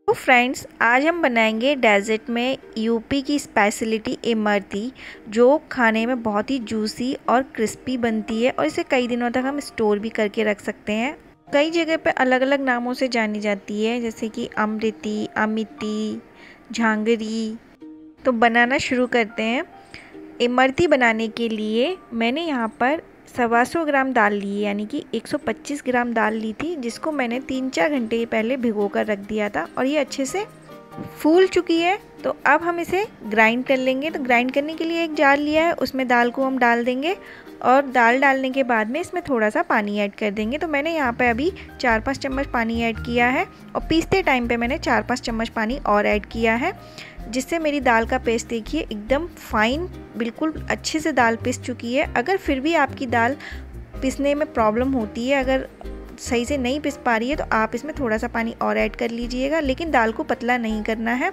तो फ्रेंड्स, आज हम बनाएंगे डेजर्ट में यूपी की स्पेशलिटी इमरती, जो खाने में बहुत ही जूसी और क्रिस्पी बनती है और इसे कई दिनों तक हम स्टोर भी करके रख सकते हैं। कई जगह पे अलग अलग नामों से जानी जाती है, जैसे कि अमृति, अमिती, झांगरी। तो बनाना शुरू करते हैं। इमरती बनाने के लिए मैंने यहाँ पर 125 ग्राम दाल ली है, यानी कि 125 ग्राम दाल ली थी, जिसको मैंने 3-4 घंटे पहले भिगो कर रख दिया था और ये अच्छे से फूल चुकी है। तो अब हम इसे ग्राइंड कर लेंगे। तो ग्राइंड करने के लिए एक जार लिया है, उसमें दाल को हम डाल देंगे और दाल डालने के बाद में इसमें थोड़ा सा पानी ऐड कर देंगे। तो मैंने यहाँ पे अभी 4-5 चम्मच पानी ऐड किया है और पीसते टाइम पे मैंने 4-5 चम्मच पानी और ऐड किया है, जिससे मेरी दाल का पेस्ट देखिए एकदम फाइन, बिल्कुल अच्छे से दाल पिस चुकी है। अगर फिर भी आपकी दाल पिसने में प्रॉब्लम होती है, अगर सही से नहीं पिस पा रही है, तो आप इसमें थोड़ा सा पानी और ऐड कर लीजिएगा, लेकिन दाल को पतला नहीं करना है।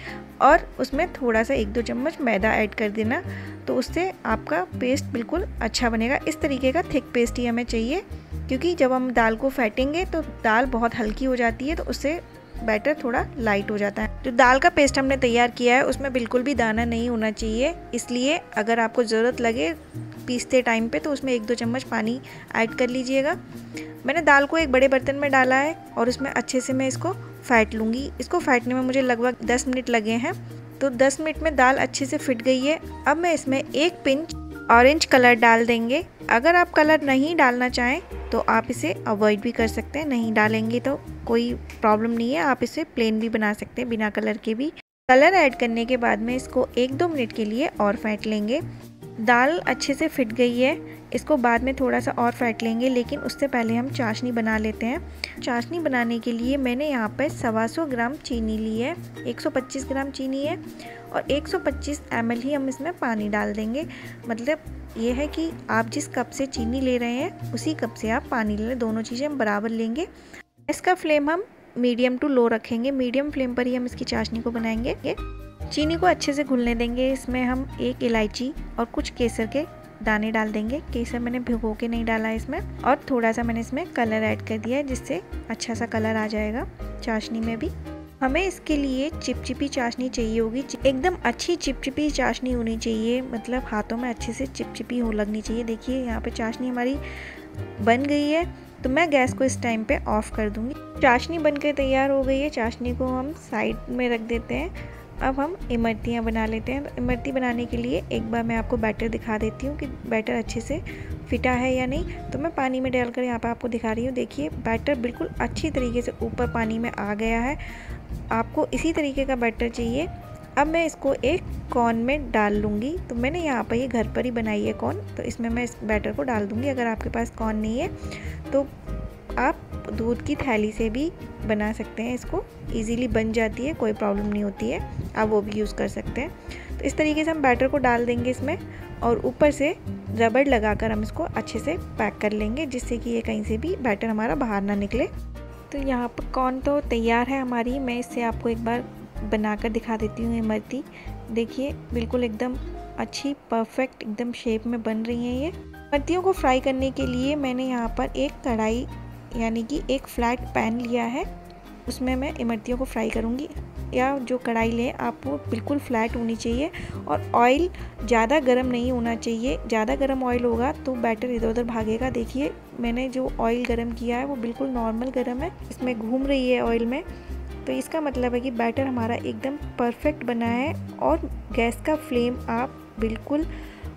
और उसमें थोड़ा सा 1-2 चम्मच मैदा ऐड कर देना, तो उससे आपका पेस्ट बिल्कुल अच्छा बनेगा। इस तरीके का थिक पेस्ट ही हमें चाहिए, क्योंकि जब हम दाल को फेंटेंगे तो दाल बहुत हल्की हो जाती है, तो उससे बैटर थोड़ा लाइट हो जाता है। जो दाल का पेस्ट हमने तैयार किया है उसमें बिल्कुल भी दाना नहीं होना चाहिए, इसलिए अगर आपको ज़रूरत लगे पीसते टाइम पे तो उसमें 1-2 चम्मच पानी ऐड कर लीजिएगा। मैंने दाल को एक बड़े बर्तन में डाला है और उसमें अच्छे से मैं इसको फेंट लूँगी। इसको फेंटने में मुझे लगभग 10 मिनट लगे हैं। तो 10 मिनट में दाल अच्छे से फिट गई है। अब मैं इसमें 1 पिंच ऑरेंज कलर डाल देंगे। अगर आप कलर नहीं डालना चाहें तो आप इसे अवॉइड भी कर सकते हैं, नहीं डालेंगे तो कोई प्रॉब्लम नहीं है, आप इसे प्लेन भी बना सकते हैं बिना कलर के भी। कलर ऐड करने के बाद में इसको 1-2 मिनट के लिए और फेंट लेंगे। दाल अच्छे से फिट गई है, इसको बाद में थोड़ा सा और फेंट लेंगे, लेकिन उससे पहले हम चाशनी बना लेते हैं। चाशनी बनाने के लिए मैंने यहाँ पर 125 ग्राम चीनी ली है, 125 ग्राम चीनी है और 125 ml ही हम इसमें पानी डाल देंगे। मतलब ये है कि आप जिस कप से चीनी ले रहे हैं उसी कप से आप पानी ले लें, दोनों चीज़ें हम बराबर लेंगे। इसका फ्लेम हम मीडियम टू लो रखेंगे, मीडियम फ्लेम पर ही हम इसकी चाशनी को बनाएंगे। चीनी को अच्छे से घुलने देंगे। इसमें हम 1 इलायची और कुछ केसर के दाने डाल देंगे। केसर मैंने भिगो के नहीं डाला है इसमें, और थोड़ा सा मैंने इसमें कलर ऐड कर दिया है, जिससे अच्छा सा कलर आ जाएगा चाशनी में भी। हमें इसके लिए चिपचिपी चाशनी चाहिए होगी, एकदम अच्छी चिपचिपी चाशनी होनी चाहिए, मतलब हाथों में अच्छे से चिपचिपी हो लगनी चाहिए। देखिए यहाँ पे चाशनी हमारी बन गई है, तो मैं गैस को इस टाइम पे ऑफ कर दूंगी। चाशनी बनकर तैयार हो गई है, चाशनी को हम साइड में रख देते हैं। अब हम इमरतियाँ बना लेते हैं। तो इमरती बनाने के लिए एक बार मैं आपको बैटर दिखा देती हूँ कि बैटर अच्छे से फिटा है या नहीं। तो मैं पानी में डालकर यहाँ पर आपको दिखा रही हूँ। देखिए बैटर बिल्कुल अच्छी तरीके से ऊपर पानी में आ गया है। आपको इसी तरीके का बैटर चाहिए। अब मैं इसको एक कॉर्न में डाल लूँगी। तो मैंने यहाँ पर ये घर पर ही बनाई है कॉर्न, तो इसमें मैं इस बैटर को डाल दूँगी। अगर आपके पास कॉर्न नहीं है तो आप दूध की थैली से भी बना सकते हैं, इसको इजीली बन जाती है, कोई प्रॉब्लम नहीं होती है, आप वो भी यूज़ कर सकते हैं। तो इस तरीके से हम बैटर को डाल देंगे इसमें और ऊपर से रबड़ लगाकर हम इसको अच्छे से पैक कर लेंगे, जिससे कि ये कहीं से भी बैटर हमारा बाहर ना निकले। तो यहाँ पर कॉर्न तो तैयार है हमारी। मैं इससे आपको एक बार बनाकर दिखा देती हूँ इमरती। देखिए बिल्कुल एकदम अच्छी परफेक्ट एकदम शेप में बन रही हैं ये। इमरतियों को फ्राई करने के लिए मैंने यहाँ पर एक कढ़ाई यानी कि एक फ्लैट पैन लिया है, उसमें मैं इमरतियों को फ्राई करूँगी। या जो कढ़ाई लें आप वो बिल्कुल फ्लैट होनी चाहिए और ऑयल ज़्यादा गर्म नहीं होना चाहिए। ज़्यादा गर्म ऑयल होगा तो बैटर इधर उधर भागेगा। देखिए मैंने जो ऑयल गर्म किया है वो बिल्कुल नॉर्मल गर्म है, इसमें घूम रही है ऑयल में, तो इसका मतलब है कि बैटर हमारा एकदम परफेक्ट बना है। और गैस का फ्लेम आप बिल्कुल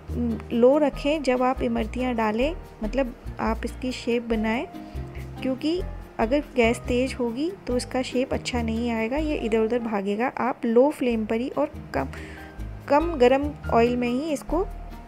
लो रखें जब आप इमरतियाँ डालें, मतलब आप इसकी शेप बनाएं, क्योंकि अगर गैस तेज़ होगी तो इसका शेप अच्छा नहीं आएगा, ये इधर उधर भागेगा। आप लो फ्लेम पर ही और कम गरम ऑयल में ही इसको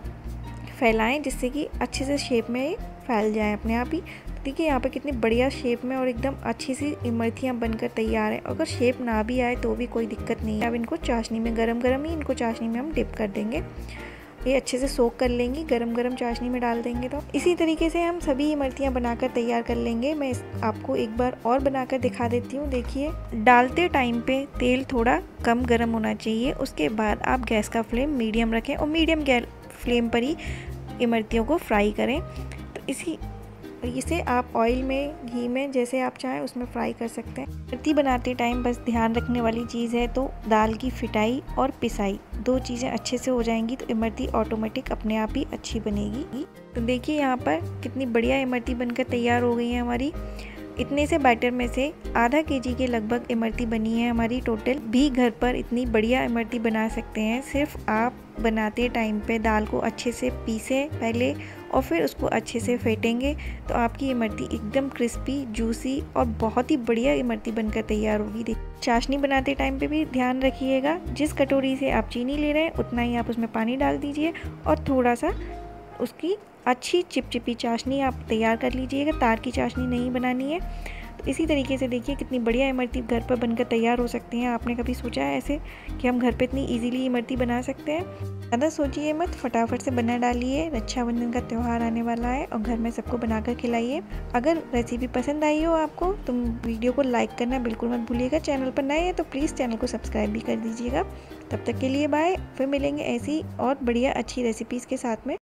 फैलाएं, जिससे कि अच्छे से शेप में ये फैल जाए अपने आप ही। देखिए यहाँ पे कितनी बढ़िया शेप में और एकदम अच्छी सी इमरतियाँ बनकर तैयार है। अगर शेप ना भी आए तो भी कोई दिक्कत नहीं है। अब इनको चाशनी में गरम ही इनको चाशनी में हम डिप कर देंगे। ये अच्छे से सोक कर लेंगी, गरम चाशनी में डाल देंगे। तो इसी तरीके से हम सभी इमरतियाँ बनाकर तैयार कर लेंगे। मैं आपको एक बार और बनाकर दिखा देती हूँ। देखिए डालते टाइम पे तेल थोड़ा कम गरम होना चाहिए, उसके बाद आप गैस का फ्लेम मीडियम रखें और मीडियम फ्लेम पर ही इमरतियों को फ्राई करें। तो और इसे आप ऑयल में, घी में, जैसे आप चाहें उसमें फ्राई कर सकते हैं। इमरती बनाते टाइम बस ध्यान रखने वाली चीज़ है तो दाल की फिटाई और पिसाई, 2 चीज़ें अच्छे से हो जाएंगी तो इमरती ऑटोमेटिक अपने आप ही अच्छी बनेगी। तो देखिए यहाँ पर कितनी बढ़िया इमरती बनकर तैयार हो गई है हमारी। इतने से बैटर में से आधा केजी के लगभग इमरती बनी है हमारी। टोटल भी घर पर इतनी बढ़िया इमरती बना सकते हैं। सिर्फ आप बनाते टाइम पे दाल को अच्छे से पीसें पहले और फिर उसको अच्छे से फेंटेंगे तो आपकी इमरती एकदम क्रिस्पी, जूसी और बहुत ही बढ़िया इमरती बनकर तैयार होगी। चाशनी बनाते टाइम पे भी ध्यान रखिएगा, जिस कटोरी से आप चीनी ले रहे हैं उतना ही आप उसमें पानी डाल दीजिए और थोड़ा सा उसकी अच्छी चिपचिपी चाशनी आप तैयार कर लीजिएगा। तार की चाशनी नहीं बनानी है। तो इसी तरीके से देखिए कितनी बढ़िया इमरती घर पर बनकर तैयार हो सकती हैं। आपने कभी सोचा है ऐसे कि हम घर पे इतनी इजीली इमरती बना सकते हैं? ज़्यादा सोचिए मत, फटाफट से बना डालिए। रक्षाबंधन का त्यौहार आने वाला है और घर में सबको बनाकर खिलाइए। अगर रेसिपी पसंद आई हो आपको तो वीडियो को लाइक करना बिल्कुल मत भूलिएगा। चैनल पर नए हैं तो प्लीज़ चैनल को सब्सक्राइब भी कर दीजिएगा। तब तक के लिए बाय। फिर मिलेंगे ऐसी और बढ़िया अच्छी रेसिपीज़ के साथ में।